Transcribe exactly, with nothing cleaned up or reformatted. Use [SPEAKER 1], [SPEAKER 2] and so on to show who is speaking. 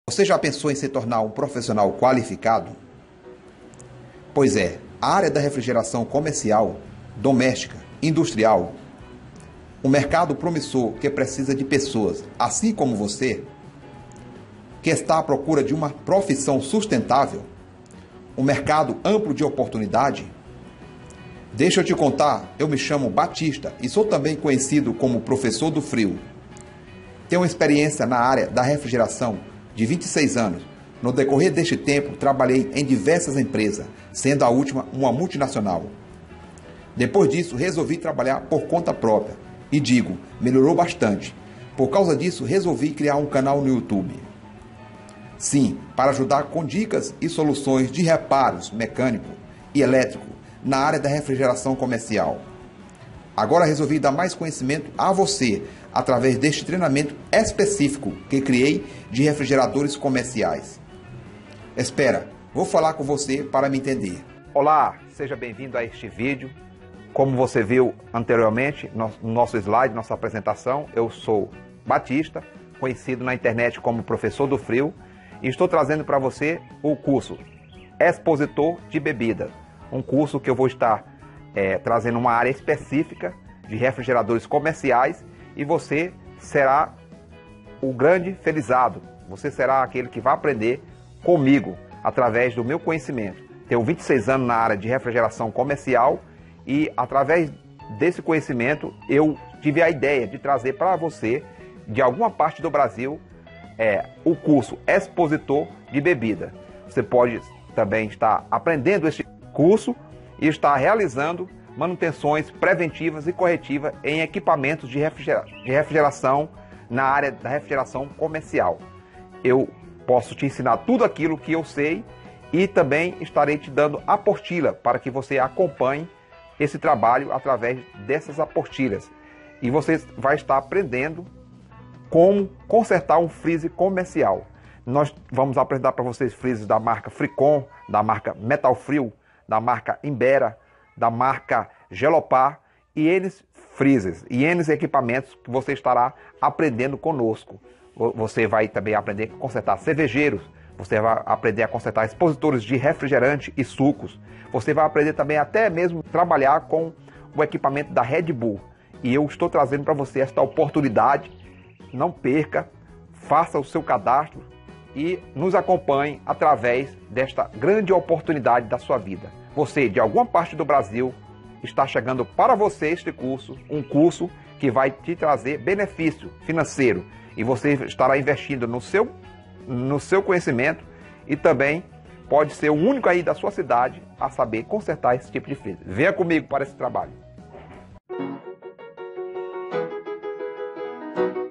[SPEAKER 1] Você já pensou em se tornar um profissional qualificado? Pois é, a área da refrigeração comercial, doméstica, industrial, um mercado promissor que precisa de pessoas, assim como você, que está à procura de uma profissão sustentável, um mercado amplo de oportunidade. Deixa eu te contar, eu me chamo Batista e sou também conhecido como professor do frio. Tenho experiência na área da refrigeração de vinte e seis anos. No decorrer deste tempo, trabalhei em diversas empresas, sendo a última uma multinacional. Depois disso, resolvi trabalhar por conta própria. E digo, melhorou bastante. Por causa disso, resolvi criar um canal no YouTube. Sim, para ajudar com dicas e soluções de reparos mecânico e elétrico na área da refrigeração comercial. Agora resolvi dar mais conhecimento a você através deste treinamento específico que criei de refrigeradores comerciais. Espera, vou falar com você para me entender. Olá, seja bem-vindo a este vídeo. Como você viu anteriormente no nosso slide, nossa apresentação, eu sou Batista, conhecido na internet como Professor do Frio, e estou trazendo para você o curso Expositor de Bebidas, um curso que eu vou estar é, trazendo uma área específica de refrigeradores comerciais, e você será o grande felizado. Você será aquele que vai aprender comigo, através do meu conhecimento. Tenho vinte e seis anos na área de refrigeração comercial e, através desse conhecimento, eu tive a ideia de trazer para você, de alguma parte do Brasil, é, o curso Expositor de Bebida. Você pode também estar aprendendo este curso e estar realizando manutenções preventivas e corretivas em equipamentos de, refrigera de refrigeração na área da refrigeração comercial. Eu posso te ensinar tudo aquilo que eu sei e também estarei te dando apostila para que você acompanhe esse trabalho através dessas apostilhas. E você vai estar aprendendo como consertar um freezer comercial. Nós vamos apresentar para vocês freezers da marca Fricon, da marca Metal Frio, da marca Imbera, da marca Gelopar e N freezers e N equipamentos que você estará aprendendo conosco. Você vai também aprender a consertar cervejeiros, você vai aprender a consertar expositores de refrigerante e sucos, você vai aprender também até mesmo trabalhar com o equipamento da Red Bull. E eu estou trazendo para você esta oportunidade. Não perca, faça o seu cadastro e nos acompanhe através desta grande oportunidade da sua vida. Você, de alguma parte do Brasil, está chegando para você este curso, um curso que vai te trazer benefício financeiro, e você estará investindo no seu, no seu conhecimento, e também pode ser o único aí da sua cidade a saber consertar esse tipo de freezer. Venha comigo para esse trabalho.